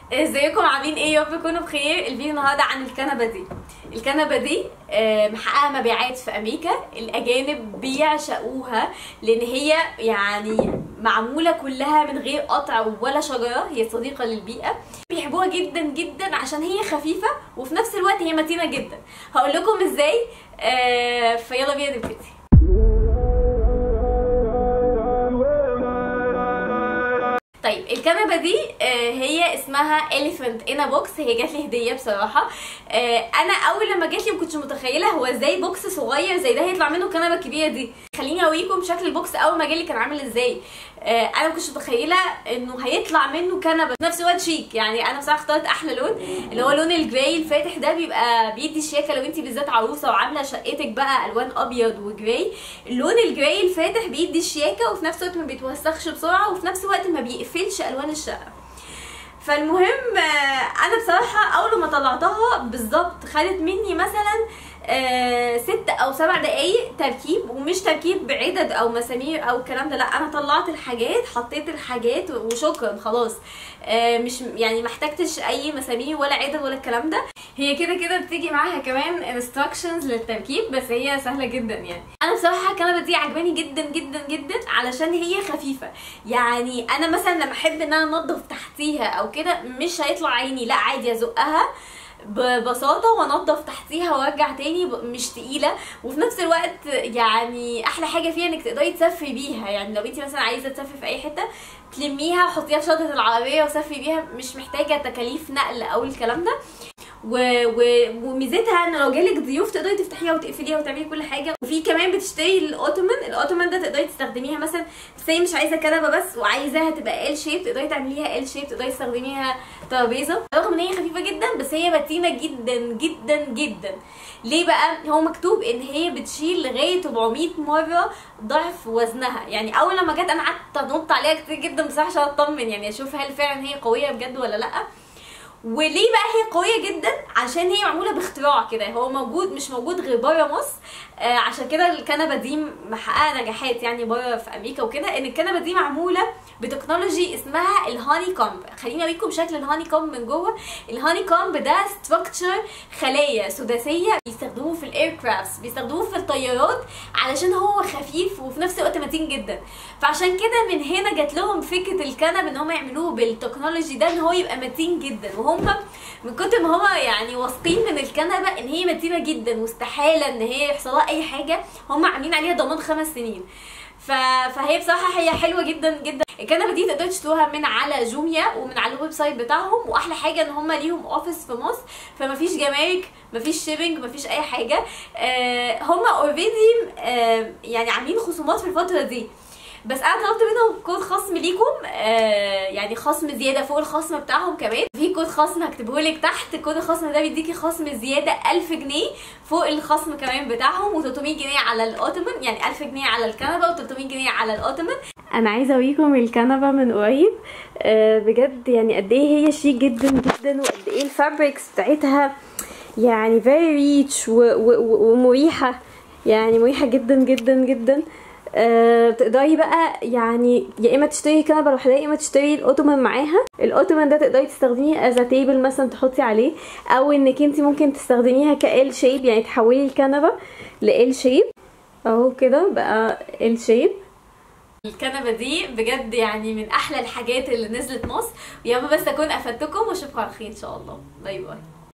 ازيكم عاملين ايه؟ يا رب تكونوا بخير. الفيديو النهارده عن الكنبه دي محققه مبيعات في امريكا. الاجانب بيعشقوها لان هي يعني معموله كلها من غير قطع ولا شجره، هي صديقه للبيئه. بيحبوها جدا جدا عشان هي خفيفه وفي نفس الوقت هي متينه جدا. هقول لكم ازاي. فيلا بينا نبتدي. طيب الكنبه دي هي اسمها elephant in a box. هي جات لي هديه بصراحه. انا اول لما جات لي ما كنتش متخيله هو ازاي بوكس صغير زي ده هيطلع منه الكنبه الكبيره دي. خليني اوريكم شكل البوكس اول ما جالي كان عامل ازاي. انا ما كنتش متخيله انه هيطلع منه كنبه في نفس الوقت شيك. يعني انا بصراحه اخترت احلى لون اللي هو لون الجراي الفاتح ده، بيبقى بيدي شياكه لو انت بالذات عروسه وعامله شقتك بقى الوان ابيض وجراي. اللون الجراي الفاتح بيدي الشياكه وفي نفس الوقت ما بيتوسخش بسرعه وفي نفس الوقت ما بيقفلش الوان الشقه. فالمهم انا بصراحه اول ما طلعتها بالظبط خدت مني مثلا 6 أو 7 دقايق تركيب، ومش تركيب بعدد او مسامير او الكلام ده، لا انا طلعت الحاجات حطيت الحاجات وشكرا خلاص. مش يعني محتاجتش اي مسامير ولا عدد ولا الكلام ده. هي كده كده بتيجي معاها كمان انستراكشنز للتركيب بس هي سهله جدا. يعني انا بصراحه الكنبه دي عجباني جدا جدا جدا علشان هي خفيفه. يعني انا مثلا لما احب ان انا انضف تحتيها او كده مش هيطلع عيني، لا عادي ازقها ببساطه وانضف تحتيها وارجع تاني، مش تقيله. وفي نفس الوقت يعني احلى حاجه فيها انك تقدري تسفي بيها. يعني لو انت مثلا عايزه تسفي في اي حته تلميها وحطيها في شنطه العربيه وسفي بيها، مش محتاجه تكاليف نقل او الكلام ده. وميزتها ان لو جالك ضيوف تقدري تفتحيها وتقفليها وتعملي كل حاجه. وفي كمان بتشتري الاوتومان ده تقدري تستخدميها مثلا زي مش عايزه كنبه بس وعايزاها تبقى ال شيب، تقدري تعمليها ال شيب، تقدري تستخدميها ترابيزه. رغم ان هي خفيفه جدا بس هي متينه جدا جدا جدا. ليه بقى؟ هو مكتوب ان هي بتشيل لغايه 400 مره ضعف وزنها. يعني اول لما جت انا قعدت انط عليها كتير جدا بصراحه عشان اطمن يعني اشوف هل فعلا هي قويه بجد ولا لا. وليه بقى هي قويه جدا؟ عشان هي معموله باختراع كده، هو مش موجود غير بره مصر. عشان كده الكنبه دي محققه نجاحات يعني بره في امريكا وكده. ان الكنبه دي معموله بتكنولوجي اسمها الهاني كومب. خليني اوريكم شكل الهاني كومب من جوه. الهاني كومب ده ستراكشر خلايا سداسيه بيستخدموه في الاير كرافتس، بيستخدموه في الطيارات علشان هو خفيف وفي نفس الوقت متين جدا. فعشان كده من هنا جات لهم فكره الكنب ان هم يعملوه بالتكنولوجي ده ان هو يبقى متين جدا. وهم من كتر ما هم يعني واثقين من الكنبه ان هي متينه جدا واستحاله ان هي يحصل لها اي حاجه، هم عاملين عليها ضمان 5 سنين. فهي بصراحه هي حلوه جدا جدا. الكنبه دي تقدروا تشتروها من على جوميا ومن على الويب سايت بتاعهم. واحلى حاجه ان هم ليهم اوفيس في مصر، فمفيش جمارك، مفيش شيبنج، مفيش اي حاجه. هم اوريدي يعني عاملين خصومات في الفتره دي. بس انا طلبت منهم كود خصم ليكم، يعني خصم زياده فوق الخصم بتاعهم. كمان في كود خصم هكتبهولك تحت. كود الخصم ده بيديكي خصم زياده 1000 جنيه فوق الخصم كمان بتاعهم، و300 جنيه على الاوتومان. يعني 1000 جنيه على الكنبه و300 جنيه على الاوتومان. انا عايزه اوريكم الكنبه من قريب. بجد يعني قد ايه هي شيك جدا جدا، وقد ايه الفابريكس بتاعتها يعني فيري ريتش ومريحه. يعني مريحه جدا جدا جدا. تقدري بقى يعني يا اما تشتري كنبه لوحدها يا اما تشتري الاوتومان معاها. الاوتومان ده تقدري تستخدميه از تيبل مثلا تحطي عليه، او انك انت ممكن تستخدميها كال شيب، يعني تحولي الكنبه لال شيب اهو كده بقى ال شيب. الكنبه دي بجد يعني من احلى الحاجات اللي نزلت مصر. ويا بس اكون افدتكم واشوفكم على خير ان شاء الله. باي باي.